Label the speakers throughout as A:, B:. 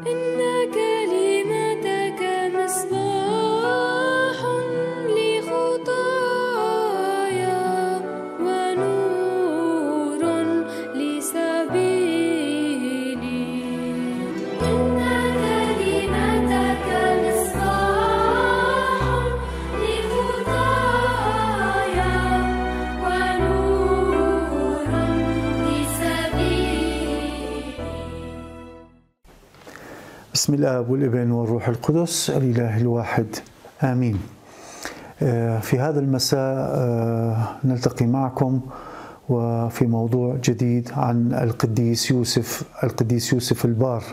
A: إن كلمتك مصباح لخطايا ونور لسبيلي. إن كلمتك مصباح لخطايا ونور لسبيلي.
B: بسم الآب والابن والروح القدس الإله الواحد آمين. في هذا المساء نلتقي معكم وفي موضوع جديد عن القديس يوسف البار.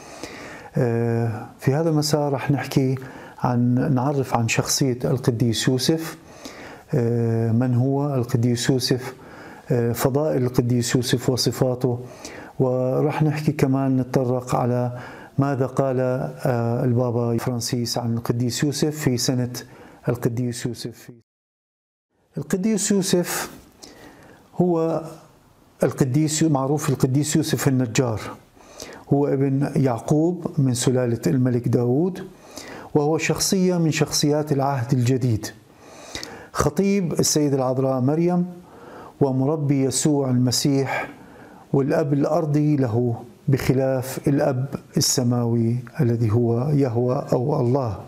B: في هذا المساء رح نحكي نعرف عن شخصية القديس يوسف، من هو القديس يوسف، فضائل القديس يوسف وصفاته، ورح نحكي كمان نتطرق على ماذا قال البابا فرانسيس عن القديس يوسف في سنة القديس يوسف. القديس يوسف هو معروف القديس يوسف النجار، هو ابن يعقوب من سلالة الملك داود، وهو شخصية من شخصيات العهد الجديد، خطيب السيدة العذراء مريم ومربي يسوع المسيح، والأب الأرضي له بخلاف الأب السماوي الذي هو يهوه أو الله.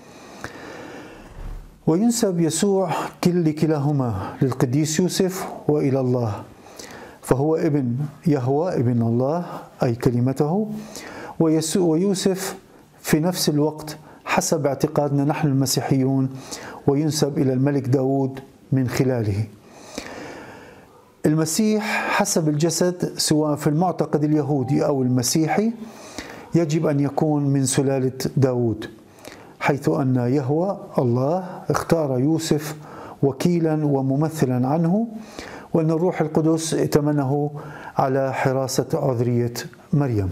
B: وينسب يسوع لكلاهما للقديس يوسف وإلى الله، فهو ابن يهوه ابن الله أي كلمته، ويوسف في نفس الوقت حسب اعتقادنا نحن المسيحيون وينسب إلى الملك داود من خلاله. المسيح حسب الجسد سواء في المعتقد اليهودي أو المسيحي يجب أن يكون من سلالة داود، حيث أن يهوه الله اختار يوسف وكيلا وممثلا عنه، وأن الروح القدس ائتمنه على حراسة عذرية مريم.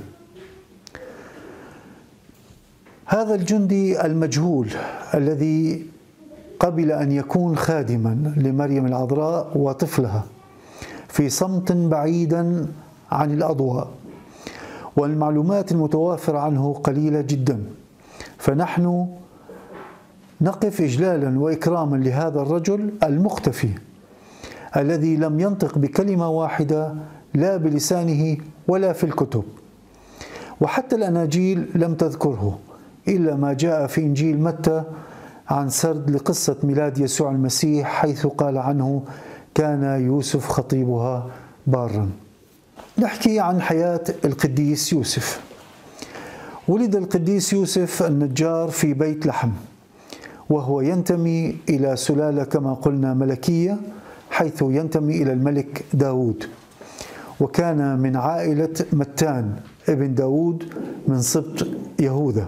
B: هذا الجندي المجهول الذي قبل أن يكون خادما لمريم العذراء وطفلها في صمت بعيدا عن الأضواء، والمعلومات المتوافرة عنه قليلة جدا، فنحن نقف إجلالا وإكراما لهذا الرجل المختفي الذي لم ينطق بكلمة واحدة لا بلسانه ولا في الكتب، وحتى الأناجيل لم تذكره إلا ما جاء في إنجيل متى عن سرد لقصة ميلاد يسوع المسيح، حيث قال عنه كان يوسف خطيبها بارا. نحكي عن حياة القديس يوسف. ولد القديس يوسف النجار في بيت لحم، وهو ينتمي إلى سلالة كما قلنا ملكية، حيث ينتمي إلى الملك داود، وكان من عائلة متان ابن داود من سبط يهوذا.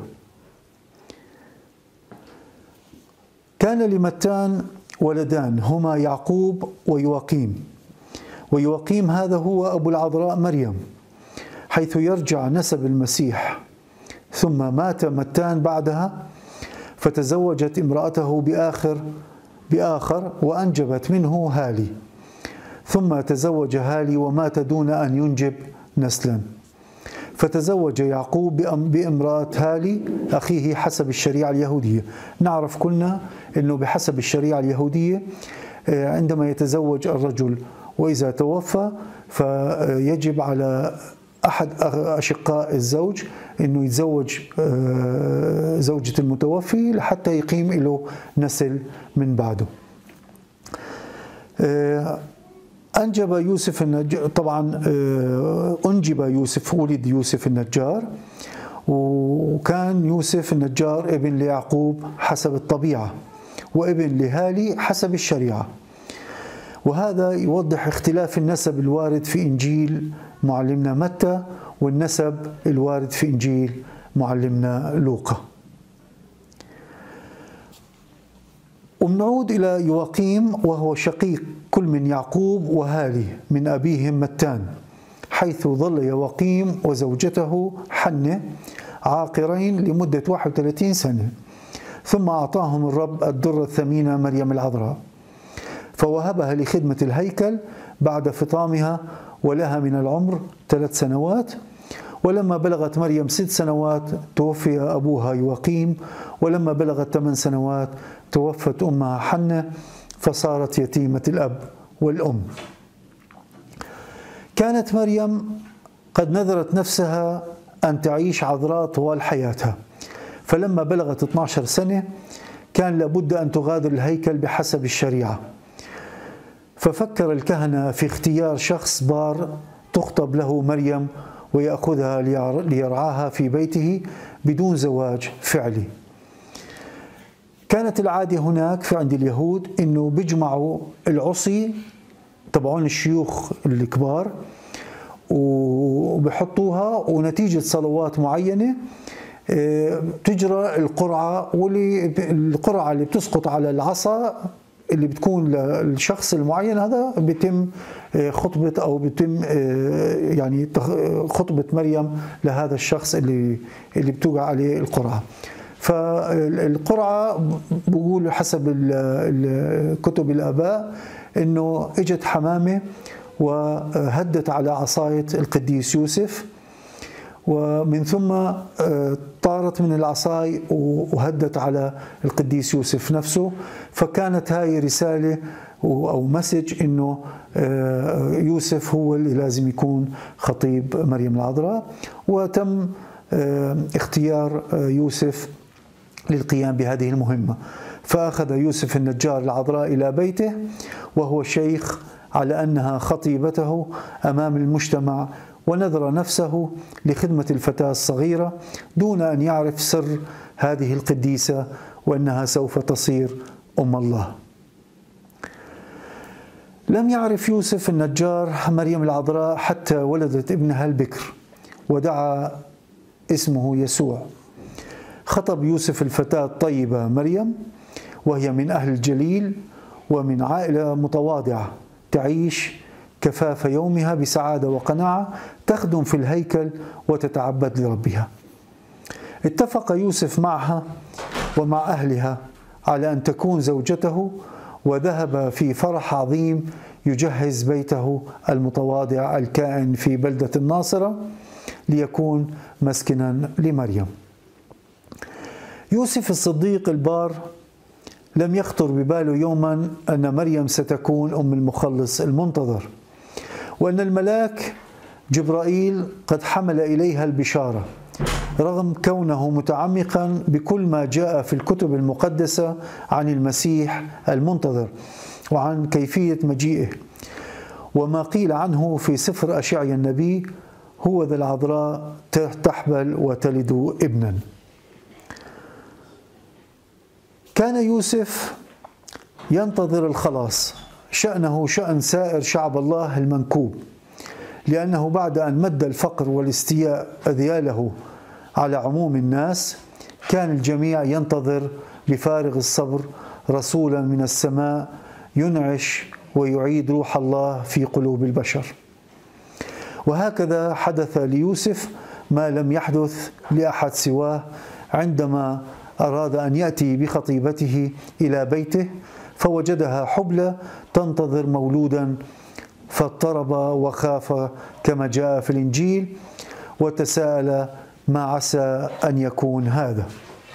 B: كان لمتان ولدان هما يعقوب ويواقيم، ويواقيم هذا هو أبو العذراء مريم، حيث يرجع نسب المسيح. ثم مات متان بعدها، فتزوجت امرأته بآخر وأنجبت منه هالي، ثم تزوج هالي ومات دون أن ينجب نسلا، فتزوج يعقوب بامرأة هالي أخيه حسب الشريعة اليهودية. نعرف كلنا أنه بحسب الشريعة اليهودية عندما يتزوج الرجل وإذا توفى فيجب على أحد أشقاء الزوج أنه يتزوج زوجة المتوفي لحتى يقيم له نسل من بعده. أنجب يوسف النجار، طبعا أنجب يوسف، ولد يوسف النجار، وكان يوسف النجار ابن ليعقوب حسب الطبيعة وابن لهالي حسب الشريعة، وهذا يوضح اختلاف النسب الوارد في إنجيل معلمنا متى والنسب الوارد في إنجيل معلمنا لوقا. ومنعود إلى يواقيم، وهو شقيق كل من يعقوب وهالي من أبيهم متان، حيث ظل يواقيم وزوجته حنة عاقرين لمدة 31 سنة، ثم أعطاهم الرب الدرة الثمينة مريم العذراء، فوهبها لخدمة الهيكل بعد فطامها ولها من العمر 3 سنوات، ولما بلغت مريم 6 سنوات توفي أبوها يواقيم، ولما بلغت 8 سنوات توفت أمها حنة، فصارت يتيمة الأب والأم. كانت مريم قد نذرت نفسها أن تعيش عذراء طوال حياتها، فلما بلغت 12 سنة كان لابد أن تغادر الهيكل بحسب الشريعة، ففكر الكهنة في اختيار شخص بار تخطب له مريم ويأخذها ليرعاها في بيته بدون زواج فعلي. كانت العادة هناك في عند اليهود إنه بيجمعوا العصي تبعون الشيوخ الكبار وبحطوها، ونتيجة صلوات معينة تجرى القرعة، والقرعة اللي بتسقط على العصا اللي بتكون للشخص المعين هذا بيتم خطبة أو بيتم يعني خطبة مريم لهذا الشخص اللي بتوقع عليه القرعة. فالقرعة بقول حسب كتب الآباء إنه إجت حمامة وهدت على عصاية القديس يوسف، ومن ثم طارت من العصاي وهدت على القديس يوسف نفسه. فكانت هاي رسالة أو مسج إنه يوسف هو اللي لازم يكون خطيب مريم العذراء، وتم اختيار يوسف للقيام بهذه المهمة. فأخذ يوسف النجار العذراء إلى بيته وهو شيخ على أنها خطيبته أمام المجتمع، ونذر نفسه لخدمة الفتاة الصغيرة دون أن يعرف سر هذه القديسة وأنها سوف تصير أم الله. لم يعرف يوسف النجار مريم العذراء حتى ولدت ابنها البكر ودعا اسمه يسوع. خطب يوسف الفتاة الطيبة مريم، وهي من أهل الجليل ومن عائلة متواضعة تعيش كفاف يومها بسعادة وقناعة، تخدم في الهيكل وتتعبد لربها. اتفق يوسف معها ومع أهلها على أن تكون زوجته، وذهب في فرح عظيم يجهز بيته المتواضع الكائن في بلدة الناصرة ليكون مسكنا لمريم. يوسف الصديق البار لم يخطر بباله يوما أن مريم ستكون أم المخلص المنتظر، وأن الملاك جبرائيل قد حمل إليها البشارة، رغم كونه متعمقا بكل ما جاء في الكتب المقدسة عن المسيح المنتظر وعن كيفية مجيئه، وما قيل عنه في سفر أشعيا النبي: هو ذا العذراء تحبل وتلد ابنا. كان يوسف ينتظر الخلاص، شأنه شأن سائر شعب الله المنكوب، لأنه بعد أن مد الفقر والاستياء أذياله على عموم الناس، كان الجميع ينتظر بفارغ الصبر رسولا من السماء ينعش ويعيد روح الله في قلوب البشر. وهكذا حدث ليوسف ما لم يحدث لأحد سواه عندما أراد أن يأتي بخطيبته إلى بيته، فوجدها حبلى تنتظر مولودا، فاضطرب وخاف كما جاء في الإنجيل، وتساءل ما عسى أن يكون هذا،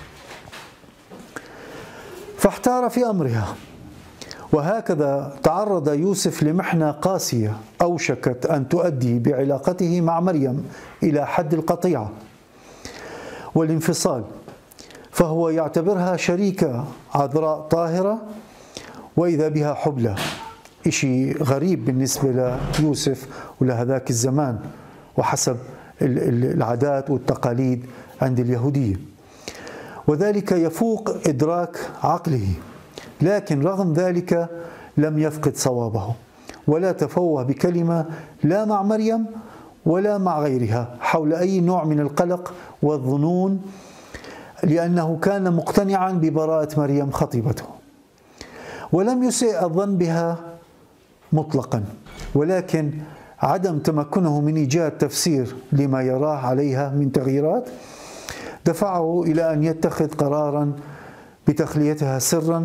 B: فاحتار في أمرها. وهكذا تعرض يوسف لمحنة قاسية أوشكت أن تؤدي بعلاقته مع مريم إلى حد القطيعة والانفصال، فهو يعتبرها شريكة عذراء طاهرة، وإذا بها حبلى، إشي غريب بالنسبة ليوسف ولهذاك الزمان وحسب العادات والتقاليد عند اليهودية، وذلك يفوق إدراك عقله. لكن رغم ذلك لم يفقد صوابه ولا تفوه بكلمة، لا مع مريم ولا مع غيرها، حول أي نوع من القلق والظنون، لأنه كان مقتنعا ببراءة مريم خطيبته، ولم يسيء الظن بها مطلقا، ولكن عدم تمكنه من إيجاد تفسير لما يراه عليها من تغييرات دفعه إلى أن يتخذ قرارا بتخليتها سرا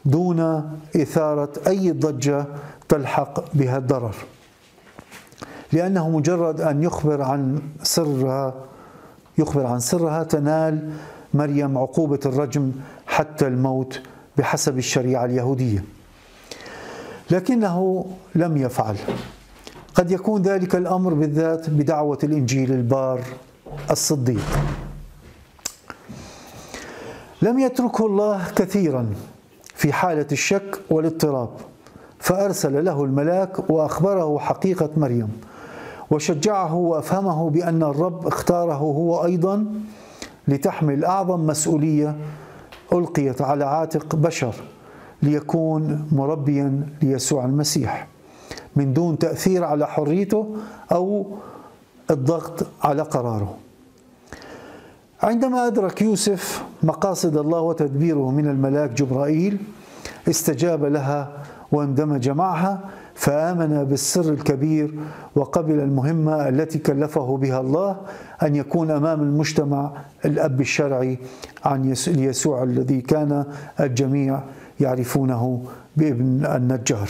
B: دون إثارة أي ضجة تلحق بها الضرر. لأنه مجرد أن يخبر عن سرها تنال مريم عقوبة الرجم حتى الموت بحسب الشريعة اليهودية، لكنه لم يفعل. قد يكون ذلك الأمر بالذات بدعوة الإنجيل البار الصديق. لم يتركه الله كثيرا في حالة الشك والاضطراب، فأرسل له الملاك وأخبره حقيقة مريم، وشجعه وأفهمه بأن الرب اختاره هو أيضا لتحمل أعظم مسؤولية ألقيت على عاتق بشر، ليكون مربيا ليسوع المسيح من دون تأثير على حريته أو الضغط على قراره. عندما أدرك يوسف مقاصد الله وتدبيره من الملاك جبرائيل استجاب لها واندمج معها، فآمن بالسر الكبير وقبل المهمة التي كلفه بها الله أن يكون أمام المجتمع الأب الشرعي عن يسوع الذي كان الجميع يعرفونه بابن النجار.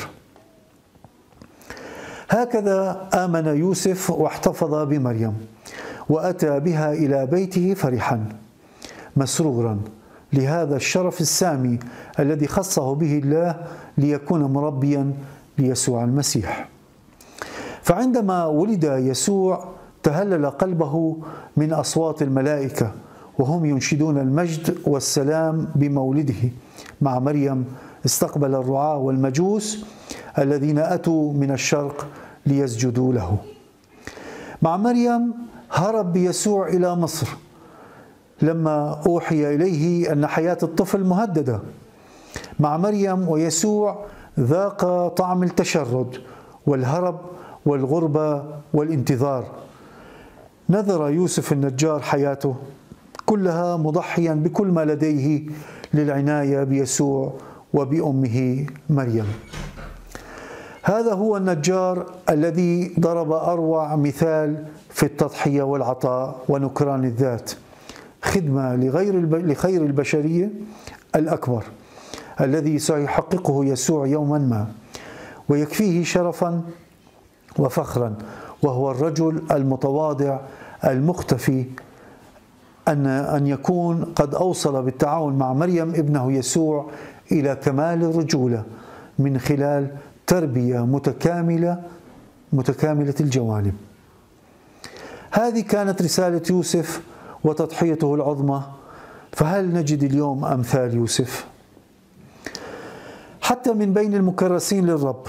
B: هكذا آمن يوسف واحتفظ بمريم، وأتى بها إلى بيته فرحا مسرورا لهذا الشرف السامي الذي خصه به الله ليكون مربيا ليسوع المسيح. فعندما ولد يسوع تهلل قلبه من أصوات الملائكة وهم ينشدون المجد والسلام بمولده. مع مريم استقبل الرعاة والمجوس الذين أتوا من الشرق ليسجدوا له. مع مريم هرب بيسوع إلى مصر لما أوحي إليه أن حياة الطفل مهددة. مع مريم ويسوع ذاق طعم التشرد والهرب والغربة والانتظار. نذر يوسف النجار حياته كلها مضحيا بكل ما لديه للعناية بيسوع وبأمه مريم. هذا هو النجار الذي ضرب أروع مثال في التضحية والعطاء ونكران الذات، خدمة لخير البشرية الأكبر الذي سيحققه يسوع يوما ما ويكفيه شرفا وفخرا، وهو الرجل المتواضع المختفي أن يكون قد أوصل بالتعاون مع مريم ابنه يسوع إلى كمال الرجولة من خلال تربية متكاملة الجوانب. هذه كانت رسالة يوسف وتضحيته العظمى. فهل نجد اليوم أمثال يوسف؟ حتى من بين المكرسين للرب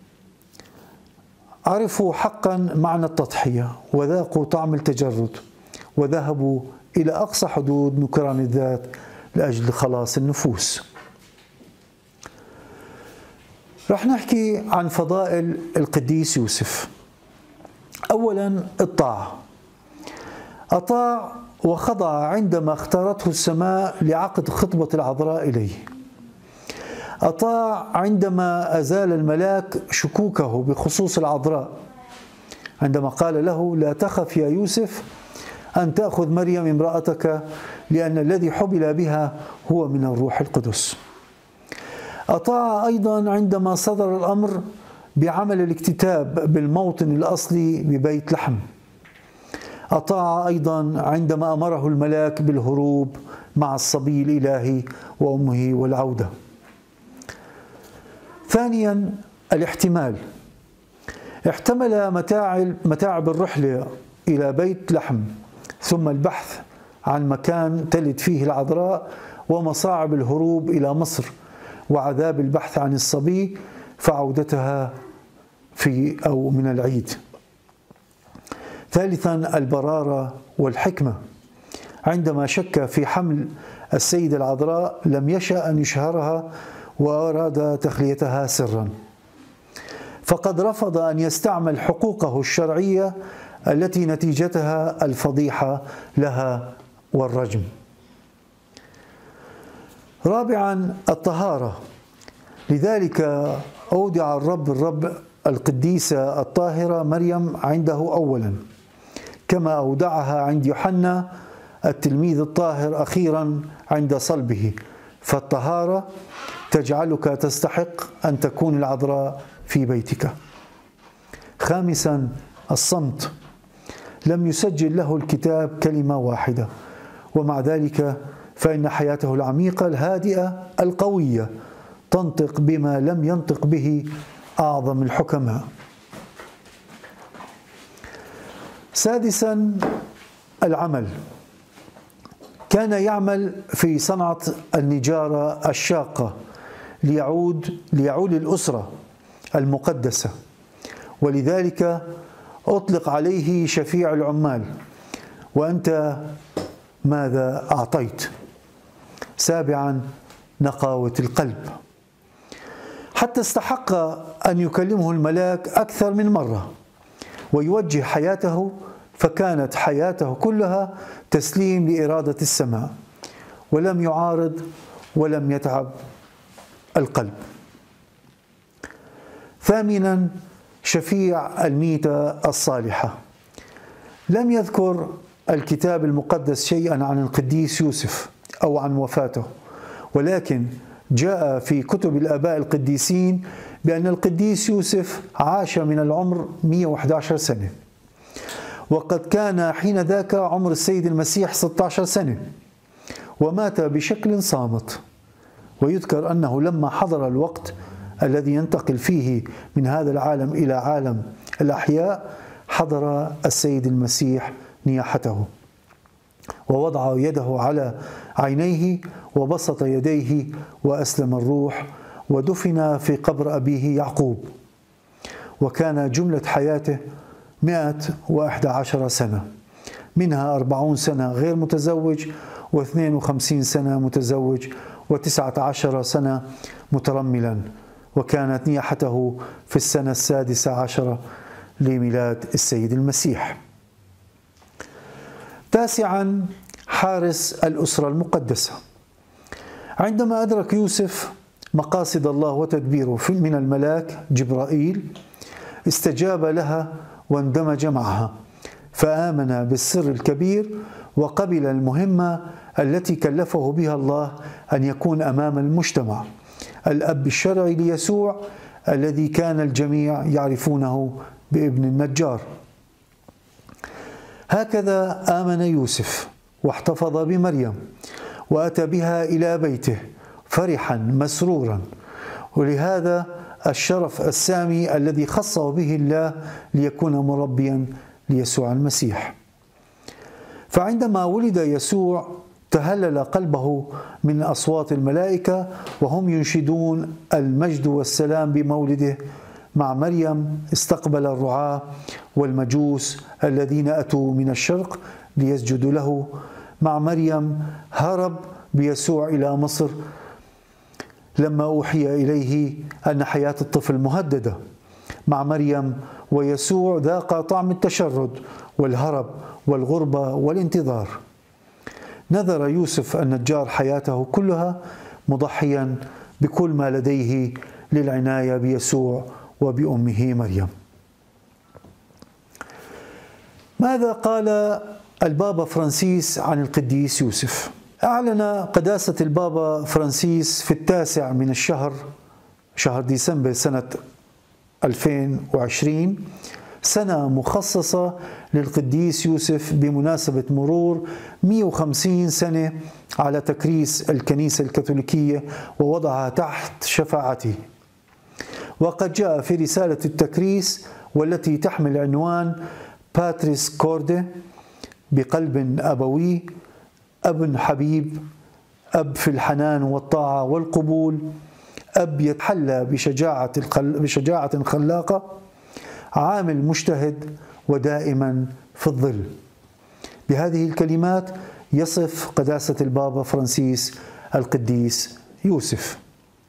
B: عرفوا حقا معنى التضحية وذاقوا طعم التجرد وذهبوا إلى أقصى حدود نكران الذات لأجل خلاص النفوس. رح نحكي عن فضائل القديس يوسف. أولا الطاعة. أطاع وخضع عندما اختارته السماء لعقد خطبة العذراء إليه. أطاع عندما أزال الملاك شكوكه بخصوص العذراء عندما قال له: لا تخف يا يوسف أن تأخذ مريم امرأتك لأن الذي حبل بها هو من الروح القدس. أطاع أيضا عندما صدر الأمر بعمل الاكتتاب بالموطن الأصلي ببيت لحم. أطاع أيضا عندما أمره الملاك بالهروب مع الصبي الإلهي وأمه والعودة. ثانيا الاحتمال. احتمل متاعب الرحلة إلى بيت لحم، ثم البحث عن مكان تلد فيه العذراء، ومصاعب الهروب إلى مصر، وعذاب البحث عن الصبي فعودتها من العيد. ثالثا البرارة والحكمة. عندما شك في حمل السيدة العذراء لم يشأ أن يشهرها وأراد تخليتها سرا، فقد رفض أن يستعمل حقوقه الشرعية التي نتيجتها الفضيحة لها والرجم. رابعا الطهارة. لذلك أودع الرب القديسة الطاهرة مريم عنده أولا، كما أودعها عند يوحنا التلميذ الطاهر أخيرا عند صلبه. فالطهارة تجعلك تستحق أن تكون العذراء في بيتك. خامسا الصمت. لم يسجل له الكتاب كلمة واحدة، ومع ذلك فإن حياته العميقة الهادئة القوية تنطق بما لم ينطق به أعظم الحكماء. سادسا، العمل. كان يعمل في صنعة النجارة الشاقة ليعول الأسرة المقدسة، ولذلك أطلق عليه شفيع العمال. وأنت ماذا أعطيت؟ سابعا، نقاوة القلب. حتى استحق أن يكلمه الملاك أكثر من مرة ويوجه حياته، فكانت حياته كلها تسليم لإرادة السماء، ولم يعارض ولم يتعب القلب. ثامنا، شفيع الميتة الصالحة. لم يذكر الكتاب المقدس شيئا عن القديس يوسف أو عن وفاته، ولكن جاء في كتب الآباء القديسين بأن القديس يوسف عاش من العمر 111 سنة، وقد كان حين ذاك عمر السيد المسيح 16 سنة، ومات بشكل صامت. ويذكر أنه لما حضر الوقت الذي ينتقل فيه من هذا العالم إلى عالم الأحياء، حضر السيد المسيح نياحته، ووضع يده على عينيه وبسط يديه وأسلم الروح، ودفن في قبر أبيه يعقوب. وكان جملة حياته 111 سنة، منها 40 سنة غير متزوج، و52 سنة متزوج، و19 سنة مترملا. وكانت نياحته في السنة 16 لميلاد السيد المسيح. تاسعا، حارس الأسرة المقدسة. عندما أدرك يوسف مقاصد الله وتدبيره من الملاك جبرائيل، استجاب لها واندمج معها، فآمن بالسر الكبير وقبل المهمة التي كلفه بها الله أن يكون أمام المجتمع الأب الشرعي ليسوع، الذي كان الجميع يعرفونه بابن النجار. هكذا آمن يوسف واحتفظ بمريم وأتى بها إلى بيته فرحا مسرورا، ولهذا الشرف السامي الذي خصه به الله ليكون مربيا ليسوع المسيح. فعندما ولد يسوع تهلل قلبه من أصوات الملائكة وهم ينشدون المجد والسلام بمولده. مع مريم استقبل الرعاة والمجوس الذين أتوا من الشرق ليسجدوا له. مع مريم هرب بيسوع إلى مصر لما أوحي إليه أن حياة الطفل مهددة. مع مريم ويسوع ذاق طعم التشرد والهرب والغربة والانتظار. نذر يوسف النجار حياته كلها مضحيا بكل ما لديه للعناية بيسوع وبأمه مريم. ماذا قال البابا فرانسيس عن القديس يوسف؟ أعلن قداسة البابا فرانسيس في 9 من شهر ديسمبر سنة 2020 سنة مخصصة للقديس يوسف بمناسبة مرور 150 سنة على تكريس الكنيسة الكاثوليكية ووضعها تحت شفاعته. وقد جاء في رسالة التكريس والتي تحمل عنوان باتريس كوردي، بقلب أبوي، أب حبيب، أب في الحنان والطاعة والقبول، أب يتحلى بشجاعة خلاقة، عامل مجتهد ودائما في الظل. بهذه الكلمات يصف قداسة البابا فرانسيس القديس يوسف.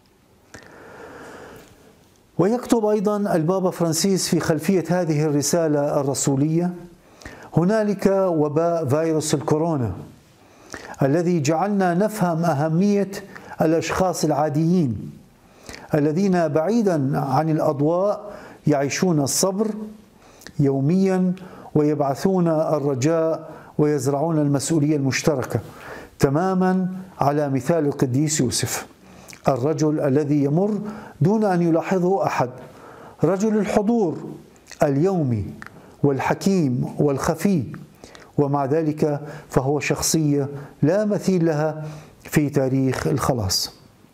B: ويكتب أيضا البابا فرانسيس في خلفية هذه الرسالة الرسولية: هنالك وباء فيروس الكورونا الذي جعلنا نفهم أهمية الأشخاص العاديين الذين بعيدا عن الأضواء يعيشون الصبر يوميا ويبعثون الرجاء ويزرعون المسؤولية المشتركة، تماما على مثال القديس يوسف، الرجل الذي يمر دون أن يلاحظه أحد، رجل الحضور اليومي والحكيم والخفي، ومع ذلك فهو شخصية لا مثيل لها في تاريخ الخلاص.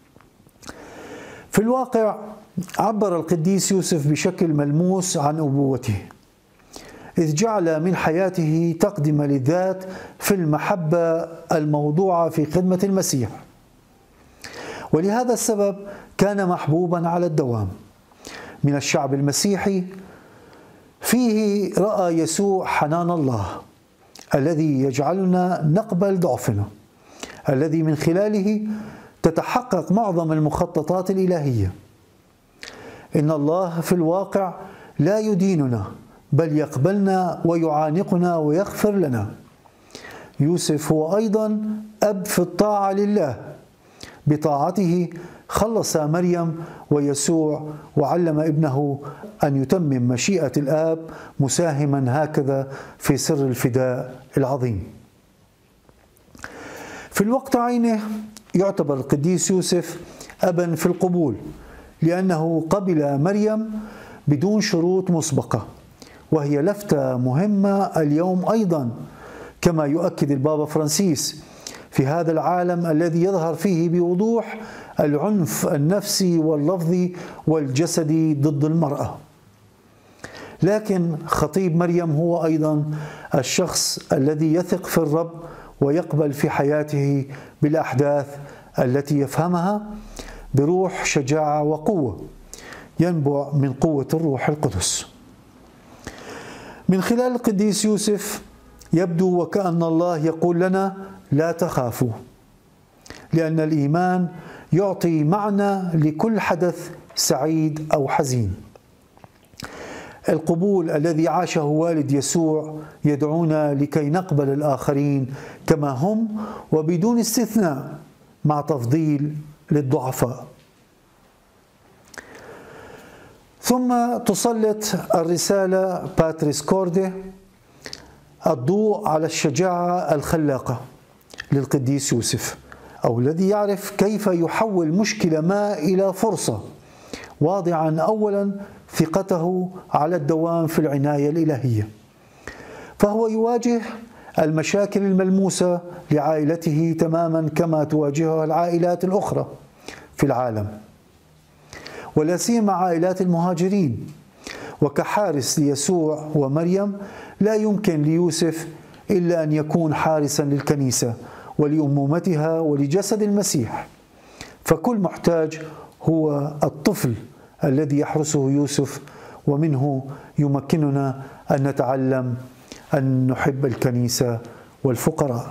B: في الواقع عبر القديس يوسف بشكل ملموس عن أبوته، إذ جعل من حياته تقدم للذات في المحبة الموضوعة في خدمة المسيح، ولهذا السبب كان محبوبا على الدوام من الشعب المسيحي. فيه رأى يسوع حنان الله الذي يجعلنا نقبل ضعفنا، الذي من خلاله تتحقق معظم المخططات الإلهية. إن الله في الواقع لا يديننا، بل يقبلنا ويعانقنا ويغفر لنا. يوسف هو أيضا أب في الطاعة لله، بطاعته خلص مريم ويسوع وعلم ابنه أن يتمم مشيئة الآب، مساهما هكذا في سر الفداء العظيم. في الوقت عينه يعتبر القديس يوسف أبا في القبول، لأنه قبل مريم بدون شروط مسبقة، وهي لفتة مهمة اليوم أيضا، كما يؤكد البابا فرانسيس، في هذا العالم الذي يظهر فيه بوضوح العنف النفسي واللفظي والجسدي ضد المرأة. لكن خطيب مريم هو أيضا الشخص الذي يثق في الرب ويقبل في حياته بالأحداث التي يفهمها بروح شجاعة وقوة ينبع من قوة الروح القدس. من خلال القديس يوسف يبدو وكأن الله يقول لنا: لا تخافوا، لأن الإيمان يعطي معنى لكل حدث سعيد أو حزين. القبول الذي عاشه والد يسوع يدعونا لكي نقبل الآخرين كما هم وبدون استثناء، مع تفضيل للضعفاء. ثم تسلط الرسالة باتريس كوردي الضوء على الشجاعة الخلاقة للقديس يوسف، أو الذي يعرف كيف يحول مشكلة ما إلى فرصة، واضعا أولا ثقته على الدوام في العناية الإلهية. فهو يواجه المشاكل الملموسة لعائلته تماما كما تواجهها العائلات الأخرى في العالم، ولا سيما عائلات المهاجرين. وكحارس ليسوع ومريم لا يمكن ليوسف إلا أن يكون حارسا للكنيسة ولأمومتها ولجسد المسيح. فكل محتاج هو الطفل الذي يحرسه يوسف، ومنه يمكننا أن نتعلم أن نحب الكنيسة والفقراء.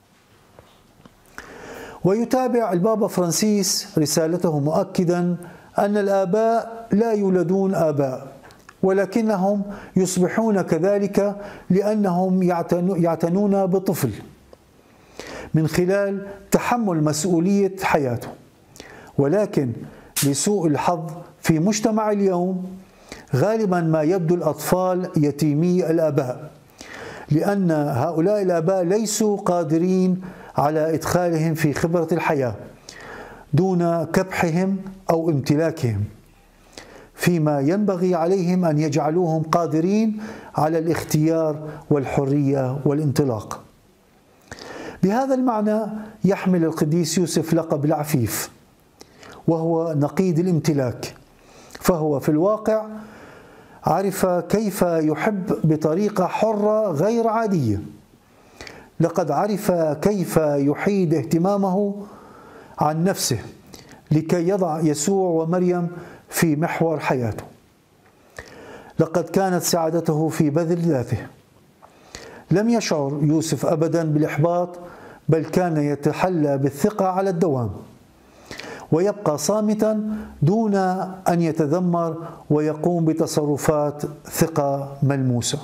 B: ويتابع البابا فرانسيس رسالته مؤكدا أن الآباء لا يولدون آباء، ولكنهم يصبحون كذلك لأنهم يعتنون بطفل من خلال تحمل مسؤولية حياته. ولكن لسوء الحظ في مجتمع اليوم غالبا ما يبدو الأطفال يتيمي الآباء، لأن هؤلاء الآباء ليسوا قادرين على إدخالهم في خبرة الحياة دون كبحهم أو امتلاكهم، فيما ينبغي عليهم أن يجعلوهم قادرين على الاختيار والحرية والانطلاق. بهذا المعنى يحمل القديس يوسف لقب العفيف، وهو نقيض الامتلاك، فهو في الواقع عرف كيف يحب بطريقة حرة غير عادية. لقد عرف كيف يحيد اهتمامه عن نفسه لكي يضع يسوع ومريم في محور حياته. لقد كانت سعادته في بذل ذاته. لم يشعر يوسف أبدا بالإحباط، بل كان يتحلى بالثقة على الدوام، ويبقى صامتا دون أن يتذمر، ويقوم بتصرفات ثقة ملموسة.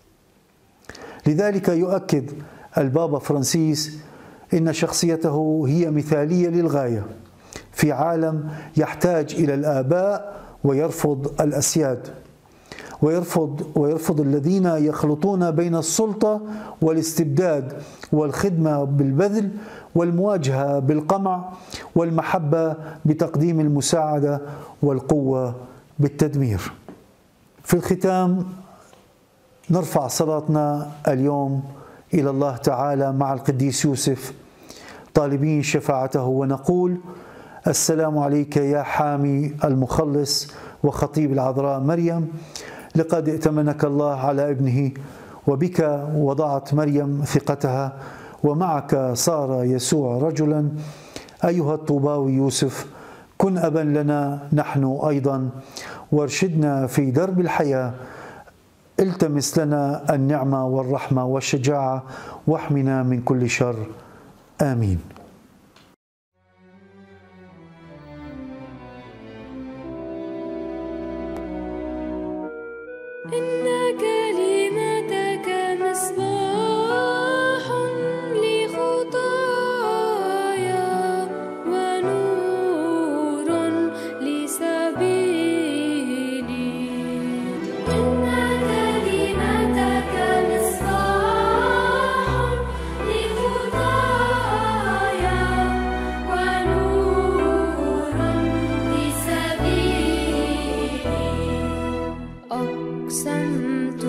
B: لذلك يؤكد البابا فرانسيس إن شخصيته هي مثالية للغاية في عالم يحتاج إلى الآباء ويرفض الأسياد، ويرفض الذين يخلطون بين السلطة والاستبداد والخدمة بالبذل والمواجهة بالقمع والمحبة بتقديم المساعدة والقوة بالتدمير. في الختام نرفع صلاتنا اليوم إلى الله تعالى مع القديس يوسف طالبين شفاعته، ونقول: السلام عليك يا حامي المخلص وخطيب العذراء مريم، لقد ائتمنك الله على ابنه، وبك وضعت مريم ثقتها، ومعك صار يسوع رجلا. أيها الطوباوي يوسف، كن أبا لنا نحن أيضا، وارشدنا في درب الحياة. التمس لنا النعمة والرحمة والشجاعة، واحمنا من كل شر. آمين.
A: إن كلمتك مصباح لخطايا ونور لسبيلي. إن كلمتك مصباح لخطايا ونور لسبيلي. أقسمت